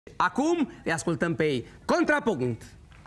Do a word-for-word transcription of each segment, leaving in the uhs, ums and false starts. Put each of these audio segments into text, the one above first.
Acum îi ascultăm pe ei. Contrapunct!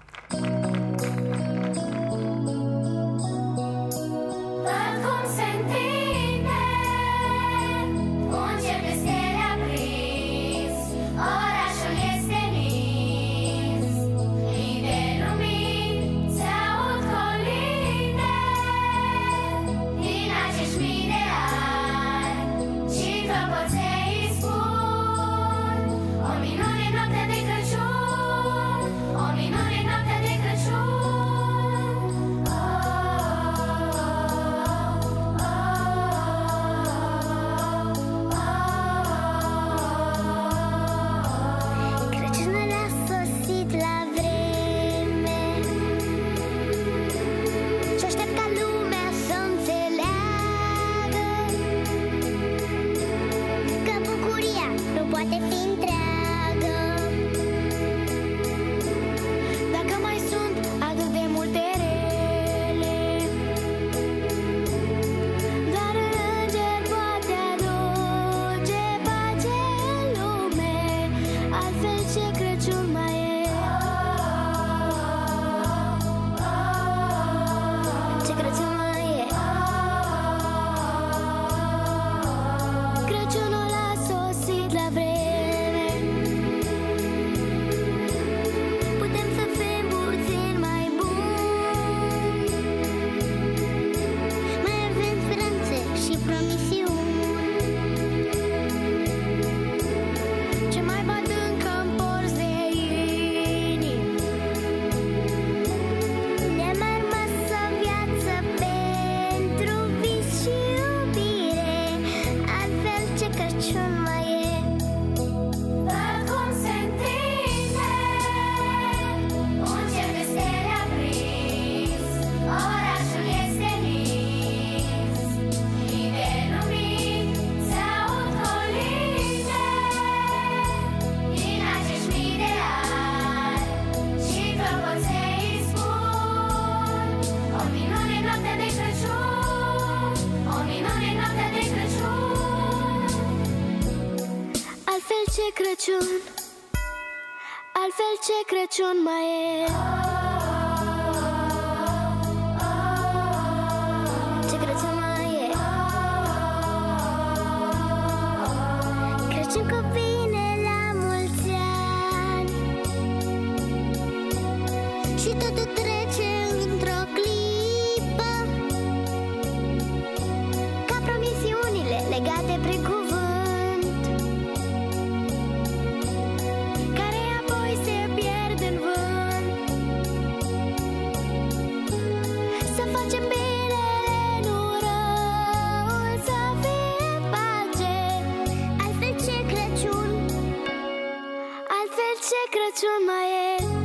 Ce Crăciun, altfel ce Crăciun mai e? Ce Crăciun mai e? Crăciun cu bine la mulți ani și totul trece într-o clipă, ca promisiunile legate prin cuvânt, ce Crăciun mai e?